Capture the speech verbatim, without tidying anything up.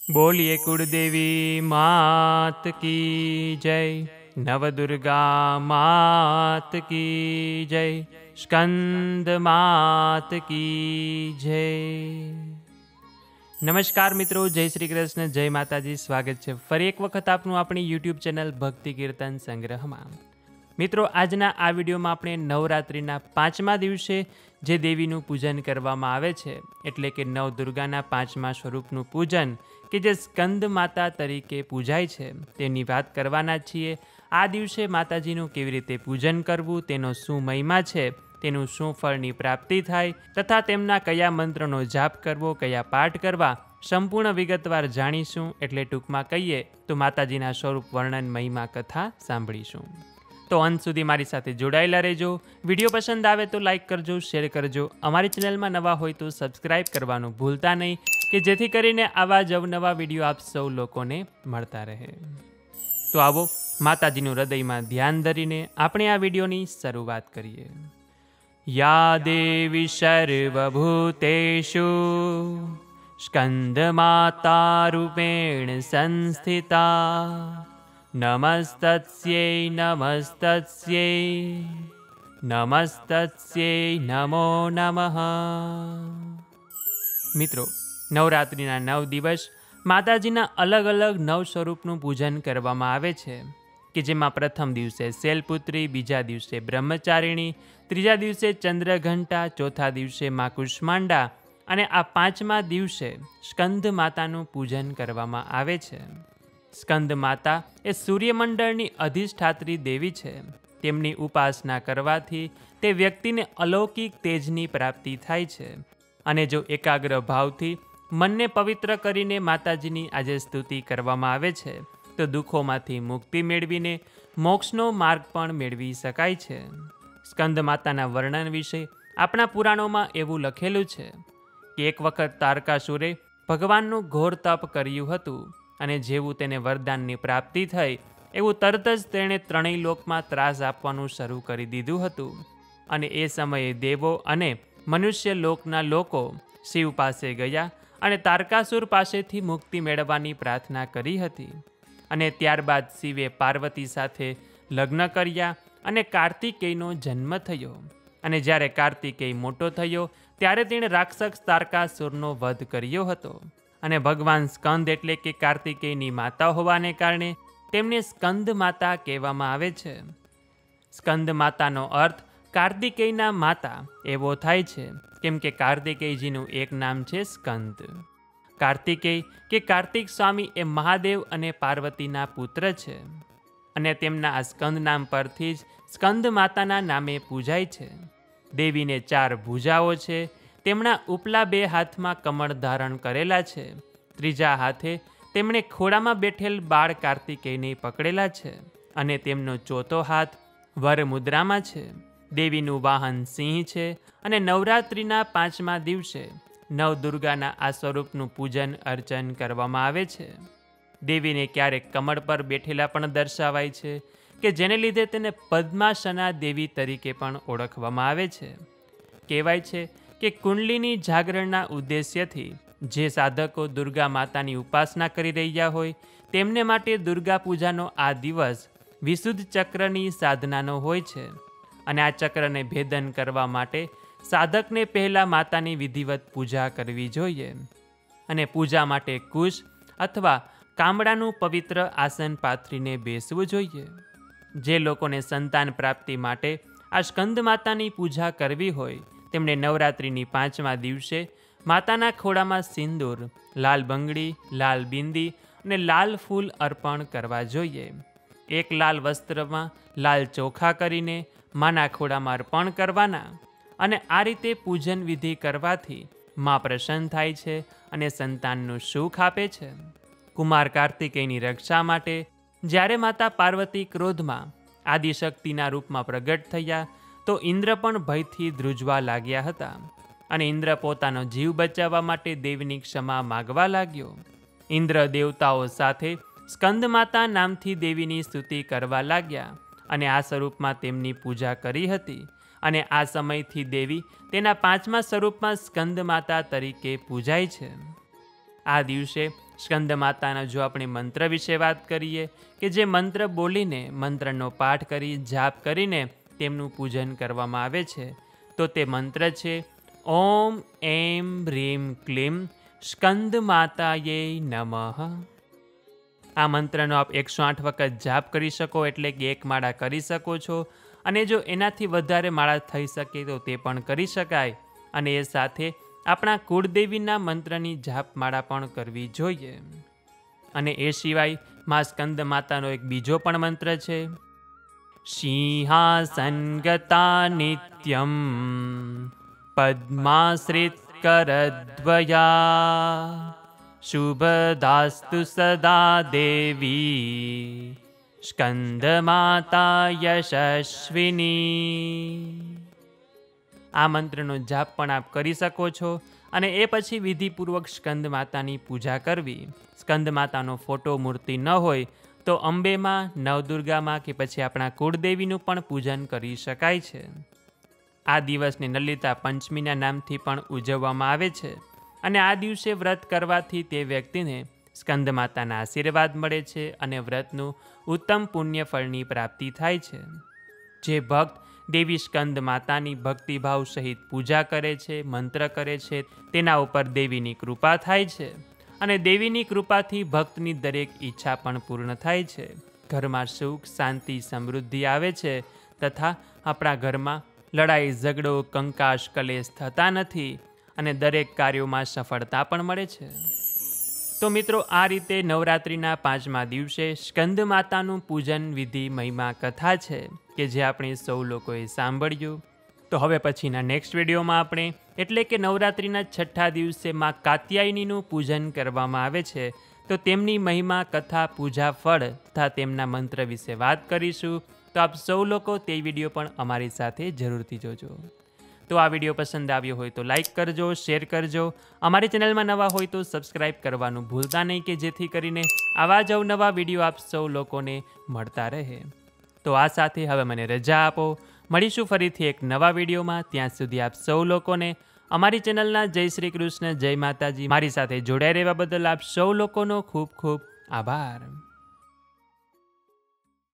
बोलिए कुलदेवी मात की जय, नवदुर्गा मात की जय, स्कंद मात की जय। નમસ્કાર મિત્રો, જય શ્રી કૃષ્ણ, જય માતાજી। સ્વાગત છે ફરી એક વખત આપનું આપણી યુટ્યુબ ચેનલ ભક્તિ કીર્તન સંગ્રહમાં। મિત્રો, આજના આ વિડીયોમાં આપણે નવરાત્રિના પાંચમા દિવસે જે દેવીનું પૂજન કરવામાં આવે છે, એટલે કે નવદુર્ગાના પાંચમા સ્વરૂપનું પૂજન કે જે સ્કંદ માતા તરીકે પૂજાય છે, તેની વાત કરવાના છીએ। આ દિવસે માતાજીનું કેવી રીતે પૂજન કરવું, તેનો શું મહિમા છે, તેનું શું ફળની પ્રાપ્તિ થાય તથા તેમના કયા મંત્રનો જાપ કરવો, કયા પાઠ કરવા, સંપૂર્ણ વિગતવાર જાણીશું। એટલે ટૂંકમાં કહીએ તો માતાજીના સ્વરૂપ વર્ણન મહિમા કથા સાંભળીશું। તો અંત સુધી મારી સાથે જોડાયેલા રહેજો। વિડીયો પસંદ આવે તો લાઇક કરજો, શેર કરજો। અમારી ચેનલમાં નવા હોય તો સબસ્ક્રાઇબ કરવાનું ભૂલતા નહીં, કે જેથી કરીને આવા જ અવનવા વિડીયો આપ સૌ લોકોને મળતા રહે। તો આવો માતાજીનું હૃદયમાં ધ્યાન ધરીને આપણે આ વિડીયોની શરૂઆત કરીએ। યા દેવી સર્વભૂતેષુ સ્કંદમાતા રૂપેણ સંસ્થિતા, નમસ્તસ્યૈ નમસ્તસ્યૈ નમસ્તસ્યૈ નમો નમઃ। મિત્રો, નવરાત્રિના નવ દિવસ માતાજીના અલગ અલગ નવ સ્વરૂપનું પૂજન કરવામાં આવે છે, કે જેમાં પ્રથમ દિવસે શૈલપુત્રી, બીજા દિવસે બ્રહ્મચારિણી, ત્રીજા દિવસે ચંદ્રઘંટા, ચોથા દિવસે મા કુષ્માંડા અને આ પાંચમા દિવસે સ્કંદ માતાનું પૂજન કરવામાં આવે છે। સ્કંદ માતા એ સૂર્યમંડળની અધિષ્ઠાત્રી દેવી છે। તેમની ઉપાસના કરવાથી તે વ્યક્તિને અલૌકિક તેજની પ્રાપ્તિ થાય છે, અને જો એકાગ્ર ભાવથી મનને પવિત્ર કરીને માતાજીની આજે સ્તુતિ કરવામાં આવે છે, તો દુઃખોમાંથી મુક્તિ મેળવીને મોક્ષનો માર્ગ પણ મેળવી શકાય છે। સ્કંદ માતાના વર્ણન વિશે આપણા પુરાણોમાં એવું લખેલું છે કે એક વખત તારકાસુરે ભગવાનનું ઘોર તપ કર્યું હતું, અને જેવું તેને વરદાનની પ્રાપ્તિ થઈ એવું તરત જ તેણે ત્રણેય લોકમાં ત્રાસ આપવાનું શરૂ કરી દીધું હતું, અને એ સમયે દેવો અને મનુષ્ય લોકના લોકો શિવ પાસે ગયા અને તારકાસુર પાસેથી મુક્તિ મેળવવાની પ્રાર્થના કરી હતી। અને ત્યારબાદ શિવે પાર્વતી સાથે લગ્ન કર્યા અને કાર્તિકેયનો જન્મ થયો। અને જ્યારે કાર્તિકેય મોટો થયો ત્યારે તેણે રાક્ષસ તારકાસુરનો વધ કર્યો હતો, અને ભગવાન સ્કંદ એટલે કે કાર્તિકેયની માતા હોવાને કારણે તેમને સ્કંદ માતા કહેવામાં આવે છે। સ્કંદ માતાનો અર્થ કાર્તિકેયના માતા એવો થાય છે, કેમ કે કાર્તિકેયજીનું એક નામ છે સ્કંદ। કાર્તિકેય કે કાર્તિક સ્વામી એ મહાદેવ અને પાર્વતીના પુત્ર છે, અને તેમના આ સ્કંદ નામ પરથી જ સ્કંદ માતાના નામે પૂજાય છે। દેવીને ચાર ભુજાઓ છે। તેમના ઉપલા બે હાથમાં કમળ ધારણ કરેલા છે, ત્રીજા હાથે તેમણે ખોળામાં બેઠેલ બાળ કાર્તિકેયને પકડેલા છે, અને તેમનો ચોથો હાથ વર મુદ્રામાં છે। દેવીનું વાહન સિંહ છે, અને નવરાત્રિના પાંચમા દિવસે નવદુર્ગાના આ સ્વરૂપનું પૂજન અર્ચન કરવામાં આવે છે। દેવીને ક્યારેક કમળ પર બેઠેલા પણ દર્શાવાય છે, કે જેને લીધે તેને પદ્માસના દેવી તરીકે પણ ઓળખવામાં આવે છે। કહેવાય છે કે કુંડલીની જાગરણના ઉદ્દેશ્યથી જે સાધકો દુર્ગા માતાની ઉપાસના કરી રહ્યા હોય તેમને માટે દુર્ગા પૂજાનો આ દિવસ વિશુદ્ધ ચક્રની સાધનાનો હોય છે, અને આ ચક્રને ભેદન કરવા માટે સાધકને પહેલાં માતાની વિધિવત પૂજા કરવી જોઈએ, અને પૂજા માટે કુશ અથવા કામડાનું પવિત્ર આસન પાથરીને બેસવું જોઈએ। જે લોકોને સંતાન પ્રાપ્તિ માટે આ સ્કંદ માતાની પૂજા કરવી હોય તેમણે નવરાત્રિની પાંચમા દિવસે માતાના ખોળામાં સિંદૂર, લાલ બંગડી, લાલ બિંદી અને લાલ ફૂલ અર્પણ કરવા જોઈએ। એક લાલ વસ્ત્રમાં લાલ ચોખા કરીને માના ખોળામાં અર્પણ કરવાના, અને આ રીતે પૂજન વિધિ કરવાથી મા પ્રસન્ન થાય છે અને સંતાનનું સુખ આપે છે। કુમાર કાર્તિકેયની રક્ષા માટે જ્યારે માતા પાર્વતી ક્રોધમાં આદિશક્તિના રૂપમાં પ્રગટ થયા તો ઇન્દ્ર પણ ભયથી ધ્રુજવા લાગ્યા હતા, અને ઇન્દ્ર પોતાનો જીવ બચાવવા માટે દેવીની ક્ષમા માગવા લાગ્યો। ઇન્દ્ર દેવતાઓ સાથે સ્કંદ માતા નામથી દેવીની સ્તુતિ કરવા લાગ્યા, અને આ સ્વરૂપમાં તેમની પૂજા કરી હતી, અને આ સમયથી દેવી તેના પાંચમા સ્વરૂપમાં સ્કંદ માતા તરીકે પૂજાય છે। આ દિવસે સ્કંદ માતાના જો આપણે મંત્ર વિશે વાત કરીએ કે જે મંત્ર બોલીને મંત્રનો પાઠ કરી જાપ કરીને તેમનું પૂજન કરવામાં આવે છે, તો તે મંત્ર છે ઓમ એમ રીમ ક્લીમ સ્કંદ માતાયે નમઃ. આ મંત્રનો આપ એકસો આઠ વખત જાપ કરી શકો, એટલે કે એક માળા કરી શકો છો. અને જો એનાથી વધારે માળા થઈ શકે તો તે પણ કરી શકાય. અને એ સાથે આપણા કુળદેવીના મંત્રની જાપમાળા પણ કરવી જોઈએ. અને એ સિવાય મા સ્કંદ માતાનો એક બીજો પણ મંત્ર છે સિંહાસનગતા નિત્યમ પદ્માશ્રિત કરદ્વયા શુભદાસ્તુ સદા દેવી સ્કંદ માતા યશસ્વિની. આ મંત્રનો જાપ પણ આપ કરી શકો છો. અને એ પછી વિધિપૂર્વક સ્કંદ માતાની પૂજા કરવી. સ્કંદ માતાનો ફોટો મૂર્તિ ન હોય તો અંબેમાં, નવદુર્ગામાં કે પછી આપણા કુળદેવીનું પણ પૂજન કરી શકાય છે. આ દિવસને લલિતા પંચમીના નામથી પણ ઉજવવામાં આવે છે. અને આ દિવસે વ્રત કરવાથી તે વ્યક્તિને સ્કંદ માતાના આશીર્વાદ મળે છે અને વ્રતનું ઉત્તમ પુણ્ય ફળની પ્રાપ્તિ થાય છે. જે ભક્ત દેવી સ્કંદ માતાની ભક્તિભાવ સહિત પૂજા કરે છે, મંત્ર કરે છે, તેના ઉપર દેવીની કૃપા થાય છે. અને દેવીની કૃપાથી ભક્તની દરેક ઈચ્છા પણ પૂર્ણ થાય છે. ઘરમાં સુખ, શાંતિ, સમૃદ્ધિ આવે છે તથા આપણા ઘરમાં લડાઈ, ઝઘડો, કંકાશ, કલેશ થતા નથી અને દરેક કાર્યોમાં સફળતા પણ મળે છે. તો મિત્રો, આ રીતે નવરાત્રિના પાંચમા દિવસે સ્કંદ માતાનું પૂજન વિધિ મહિમા કથા છે કે જે આપણે સૌ લોકોએ સાંભળ્યું. તો હવે પછીના નેક્સ્ટ વિડીયોમાં આપણે એટલે કે નવરાત્રિના છઠ્ઠા દિવસે માં કાત્યાયનીનું પૂજન કરવામાં આવે છે, તો તેમની મહિમા કથા, પૂજા ફળ તથા તેમના મંત્ર વિશે વાત કરીશું. તો આપ સૌ લોકો તે વિડીયો પણ અમારી સાથે જરૂરથી જોજો. તો આ વિડીયો પસંદ આવ્યો હોય તો લાઈક કરજો, શેર કરજો. અમારી ચેનલમાં નવા હોય તો સબસ્ક્રાઈબ કરવાનું ભૂલતા નહીં કે જેથી કરીને આવા જ અવનવા વિડીયો આપ સૌ લોકોને મળતા રહે. તો આ સાથે હવે મને રજા આપો. મળીશું ફરીથી એક નવા વિડીયોમાં. ત્યાં સુધી આપ સૌ લોકોને અમારી ચેનલના જય શ્રી કૃષ્ણ, જય માતાજી. મારી સાથે જોડાઈ રહેવા બદલ આપ સૌ લોકોનો ખૂબ ખૂબ આભાર.